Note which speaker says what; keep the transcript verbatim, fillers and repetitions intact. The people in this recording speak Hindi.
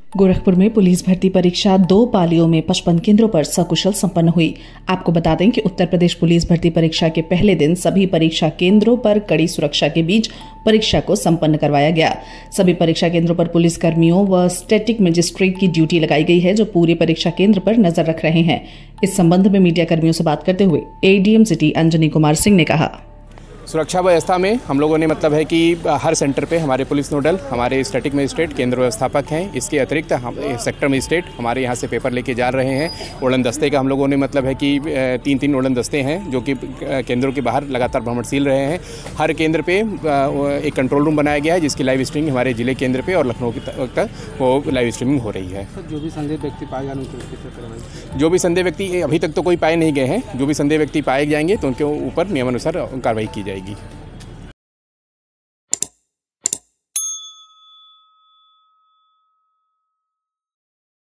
Speaker 1: गोरखपुर में पुलिस भर्ती परीक्षा दो पालियों में पचपन केंद्रों पर सकुशल संपन्न हुई। आपको बता दें कि उत्तर प्रदेश पुलिस भर्ती परीक्षा के पहले दिन सभी परीक्षा केंद्रों पर कड़ी सुरक्षा के बीच परीक्षा को संपन्न करवाया गया। सभी परीक्षा केंद्रों पर पुलिस कर्मियों व स्टैटिक मजिस्ट्रेट की ड्यूटी लगाई गई है, जो पूरे परीक्षा केंद्र पर नजर रख रहे हैं। इस संबंध में मीडिया कर्मियों से बात करते हुए एडीएम सिटी अंजनी कुमार सिंह ने कहा,
Speaker 2: सुरक्षा व्यवस्था में हम लोगों ने मतलब है कि हर सेंटर पे हमारे पुलिस नोडल, हमारे स्टैटिक मजिस्ट्रेट, केंद्र व्यवस्थापक हैं। इसके अतिरिक्त हम सेक्टर मजिस्ट्रेट हमारे यहाँ से पेपर लेके जा रहे हैं। उड़न दस्ते का हम लोगों ने मतलब है कि तीन तीन उड़न दस्ते हैं जो कि केंद्रों के बाहर लगातार भ्रमणशील रहे हैं। हर केंद्र पे एक कंट्रोल रूम बनाया गया है जिसकी लाइव स्ट्रीमिंग हमारे जिले केंद्र पे और लखनऊ तक वो लाइव स्ट्रीमिंग हो रही है।
Speaker 3: जो भी संदेह व्यक्ति पाए जाने
Speaker 2: जो भी संदेह व्यक्ति अभी तक तो कोई पाए नहीं गए हैं। जो भी संदेह व्यक्ति पाए जाएंगे तो उनके ऊपर नियमानुसार कार्रवाई की जाएगी।